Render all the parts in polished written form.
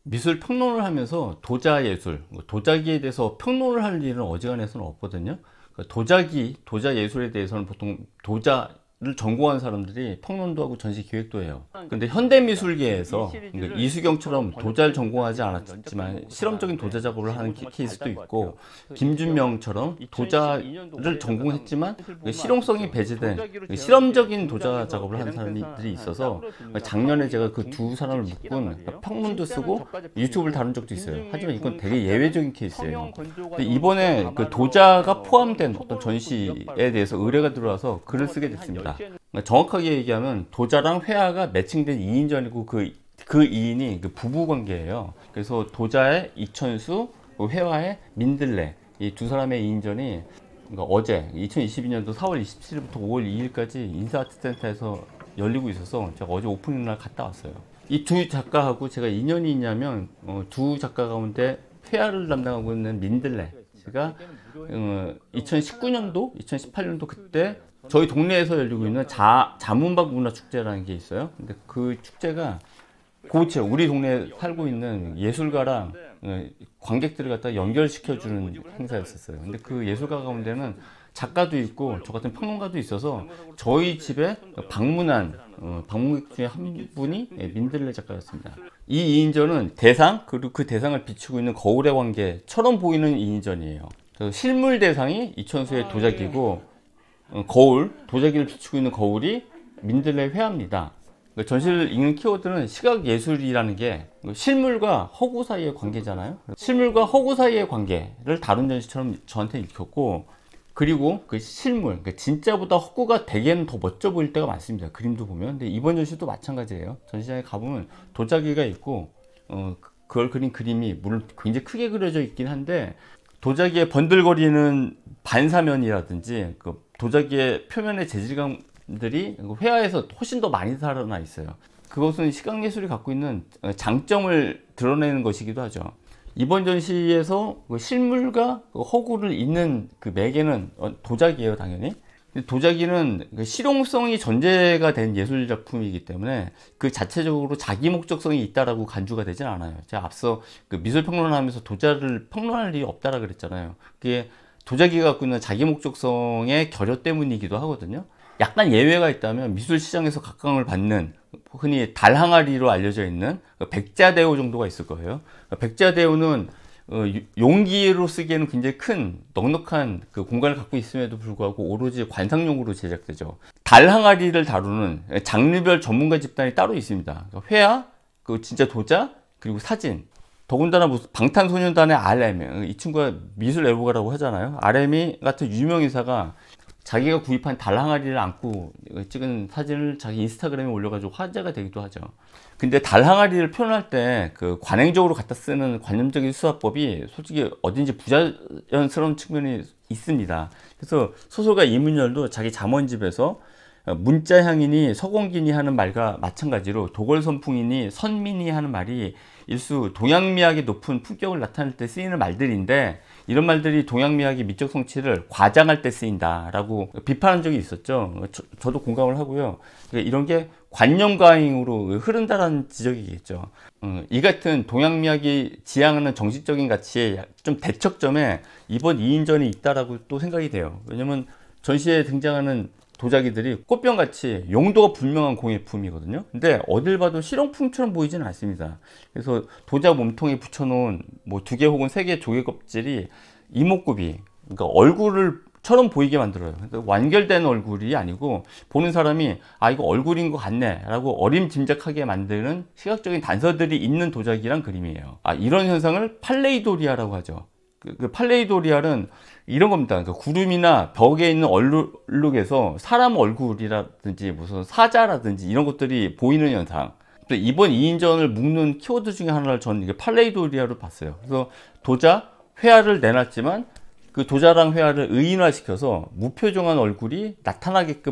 미술 평론을 하면서 도자 예술, 도자기에 대해서 평론을 할 일은 어지간해서는 없거든요. 도자 예술에 대해서는 보통 도자를 전공한 사람들이 평론도 하고 전시 기획도 해요. 근데 현대미술계에서 그러니까 이수경처럼 도자를 전공하지 않았지만 실험적인 도자 작업을 하는 케이스도 있고, 김준명처럼 도자를 전공했지만 실용성이 배제된 실험적인 도자 작업을 하는 사람들이 있어서, 작년에 제가 그 두 사람을 묶은 평론도 쓰고 유튜브를 다룬 적도 있어요. 하지만 이건 되게 예외적인 케이스예요. 근데 이번에 그 도자가 포함된 어떤 전시에 대해서 의뢰가 들어와서 글을 쓰게 됐습니다. 정확하게 얘기하면 도자랑 회화가 매칭된 2인전이고 그 2인이 그 부부 관계예요. 그래서 도자의 이천수, 회화의 민들레, 이 두 사람의 2인전이 그러니까 어제 2022년도 4월 27일부터 5월 2일까지 인사아트센터에서 열리고 있어서 제가 어제 오프닝 날 갔다 왔어요. 이 두 작가하고 제가 인연이 있냐면, 두 작가 가운데 회화를 담당하고 있는 민들레 씨가 2019년도, 2018년도 그때 저희 동네에서 열리고 있는 자문박 문화축제라는 게 있어요. 근데 그 축제가 고체 우리 동네에 살고 있는 예술가랑 관객들을 갖다 연결시켜주는 행사였었어요. 근데 그 예술가 가운데는 작가도 있고 저 같은 평론가도 있어서 저희 집에 방문한 방문객 중에 한 분이 민들레 작가였습니다. 이 2인전은 대상, 그리고 그 대상을 비추고 있는 거울의 관계처럼 보이는 2인전이에요. 실물 대상이 이천수의 도자기고, 도자기를 비추고 있는 거울이 민들레 회화입니다. 전시를 읽는 키워드는 시각예술이라는 게 실물과 허구 사이의 관계잖아요. 실물과 허구 사이의 관계를 다룬 전시처럼 저한테 읽혔고, 그리고 그 실물, 그러니까 진짜보다 허구가 되게는 더 멋져 보일 때가 많습니다. 그림도 보면. 근데 이번 전시도 마찬가지예요. 전시장에 가보면 도자기가 있고, 그걸 그린 그림이 물론 굉장히 크게 그려져 있긴 한데, 도자기의 번들거리는 반사면이라든지 그 도자기의 표면의 재질감들이 회화에서 훨씬 더 많이 살아나 있어요. 그것은 시각예술이 갖고 있는 장점을 드러내는 것이기도 하죠. 이번 전시에서 실물과 허구를 잇는 그 매개는 도자기예요, 당연히. 도자기는 실용성이 전제가 된 예술 작품이기 때문에 그 자체적으로 자기 목적성이 있다라고 간주가 되진 않아요. 제가 앞서 그 미술 평론하면서 도자를 평론할 일이 없다라 그랬잖아요. 그게 도자기가 갖고 있는 자기 목적성의 결여 때문이기도 하거든요. 약간 예외가 있다면 미술 시장에서 각광을 받는, 흔히 달항아리로 알려져 있는 백자대우 정도가 있을 거예요. 백자대우는 용기로 쓰기에는 굉장히 큰 넉넉한 그 공간을 갖고 있음에도 불구하고 오로지 관상용으로 제작되죠. 달항아리를 다루는 장르별 전문가 집단이 따로 있습니다. 회화, 그 진짜 도자, 그리고 사진. 더군다나 무슨 방탄소년단의 RM, 이 친구가 미술 애호가라고 하잖아요. RM 같은 유명 인사가 자기가 구입한 달항아리를 안고 찍은 사진을 자기 인스타그램에 올려가지고 화제가 되기도 하죠. 근데 달항아리를 표현할 때 그 관행적으로 갖다 쓰는 관념적인 수화법이 솔직히 어딘지 부자연스러운 측면이 있습니다. 그래서 소설가 이문열도 자기 잠원집에서 문자향이니 서공기니 하는 말과 마찬가지로 도걸선풍이니 선민이 하는 말이 일수 동양미학의 높은 품격을 나타낼 때 쓰이는 말들인데, 이런 말들이 동양미학의 미적 성취를 과장할 때 쓰인다라고 비판한 적이 있었죠. 저도 공감을 하고요. 이런 게 관념과잉으로 흐른다라는 지적이겠죠. 이 같은 동양미학이 지향하는 정신적인 가치의 좀 대척점에 이번 2인전이 있다라고 또 생각이 돼요. 왜냐면 전시에 등장하는 도자기들이 꽃병같이 용도가 불명한 공예품이거든요. 근데 어딜 봐도 실용품처럼 보이지는 않습니다. 그래서 도자 몸통에 붙여놓은 뭐 2개 혹은 3개 조개 껍질이 이목구비, 그러니까 얼굴처럼 보이게 만들어요. 완결된 얼굴이 아니고 보는 사람이 아 이거 얼굴인 것 같네 라고 어림짐작하게 만드는 시각적인 단서들이 있는 도자기란 그림이에요. 이런 현상을 팔레이도리아라고 하죠. 그 팔레이도리알은 이런 겁니다. 그러니까 구름이나 벽에 있는 얼룩에서 사람 얼굴이라든지 무슨 사자라든지 이런 것들이 보이는 현상. 이번 2인전을 묶는 키워드 중에 하나를 저는 이게 팔레이도리아로 봤어요. 그래서 도자, 회화를 내놨지만 그 도자랑 회화를 의인화시켜서 무표정한 얼굴이 나타나게끔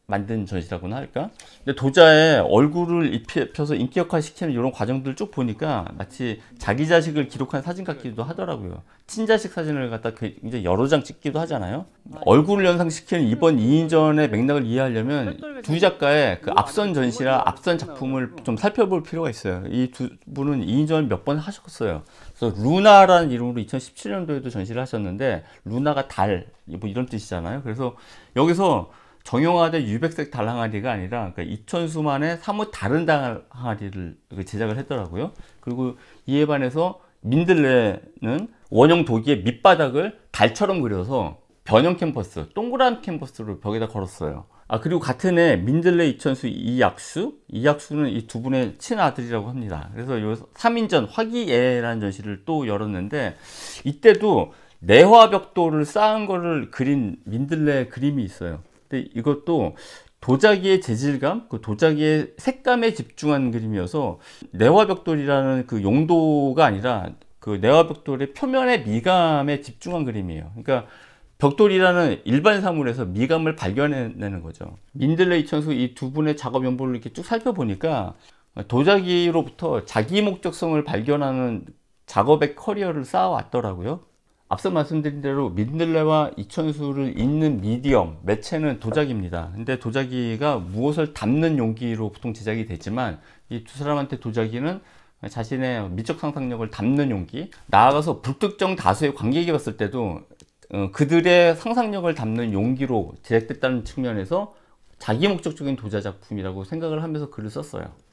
만든 전시라고나 할까? 근데 도자에 얼굴을 입혀서 인격화 시키는 이런 과정들을 쭉 보니까 마치 자기 자식을 기록한 사진 같기도 하더라고요. 친자식 사진을 갖다 이제 여러 장 찍기도 하잖아요. 얼굴을 연상시키는 이번 2인전의 맥락을 이해하려면 두 작가의 그 앞선 전시나 앞선 작품을 좀 살펴볼 필요가 있어요. 이 두 분은 2인전을 몇 번 하셨어요. 그래서 루나라는 이름으로 2017년도에도 전시를 하셨는데, 루나가 달, 뭐 이런 뜻이잖아요. 그래서 여기서 정형화된 유백색 달 항아리가 아니라, 그러니까 이천수만의 사뭇 다른 달 항아리를 제작을 했더라고요. 그리고 이에 반해서 민들레는 원형 도기의 밑바닥을 달처럼 그려서 변형 캔버스, 동그란 캔버스를 벽에다 걸었어요. 그리고 같은 해 민들레, 이천수, 이약수는 이 두 분의 친아들이라고 합니다. 그래서 요 3인전 화기애애라는 전시를 또 열었는데, 이때도 내화벽돌을 쌓은 거를 그린 민들레 그림이 있어요. 근데 이것도 도자기의 재질감, 그 도자기의 색감에 집중한 그림이어서 내화벽돌이라는 그 용도가 아니라 그 내화벽돌의 표면의 미감에 집중한 그림이에요. 그러니까 벽돌이라는 일반 사물에서 미감을 발견해내는 거죠. 민들레, 이천수 이 두 분의 작업 연보를 이렇게 쭉 살펴보니까 도자기로부터 자기 목적성을 발견하는 작업의 커리어를 쌓아왔더라고요. 앞서 말씀드린 대로 민들레와 이천수를 잇는 미디엄, 매체는 도자기입니다. 근데 도자기가 무엇을 담는 용기로 보통 제작이 되지만, 이 두 사람한테 도자기는 자신의 미적 상상력을 담는 용기, 나아가서 불특정 다수의 관객이 봤을 때도 그들의 상상력을 담는 용기로 제작됐다는 측면에서 자기 목적적인 도자 작품이라고 생각을 하면서 글을 썼어요.